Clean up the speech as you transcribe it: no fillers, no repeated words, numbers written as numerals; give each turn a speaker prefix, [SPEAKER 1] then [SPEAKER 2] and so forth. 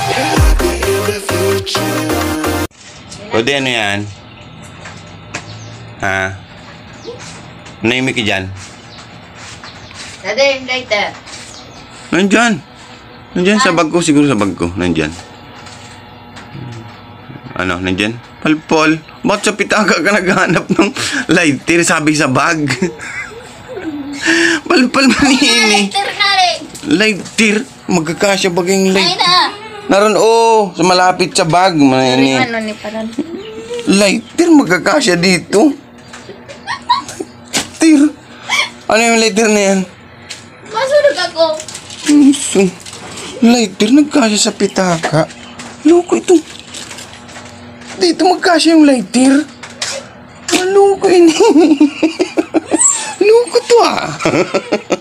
[SPEAKER 1] Pwede ano yan? Ha? Naimik ka dyan?
[SPEAKER 2] Dati, lighter.
[SPEAKER 1] Nandyan. Nandyan sa bag ko. Siguro sa bag ko. Nandyan. Ano? Nandyan? Palpol. Ba't sa pitaka ka naghahanap ng lighter? Sabi sa bag. Palpol manini.
[SPEAKER 2] Lighter na rin.
[SPEAKER 1] Lighter? Magkakasya bag yung
[SPEAKER 2] Ay
[SPEAKER 1] lighter.
[SPEAKER 2] na.
[SPEAKER 1] Naroon, sa malapit sa bag. Manini.
[SPEAKER 2] Ano ni Paran?
[SPEAKER 1] Lighter? Magkakasya dito. Lighter? Ano yung lighter na yan?
[SPEAKER 2] Masunog ako.
[SPEAKER 1] Lighter, nagkasya sa pitaka. Loko ito. Dito magkasya yung lighter. Maloko ini. Loko to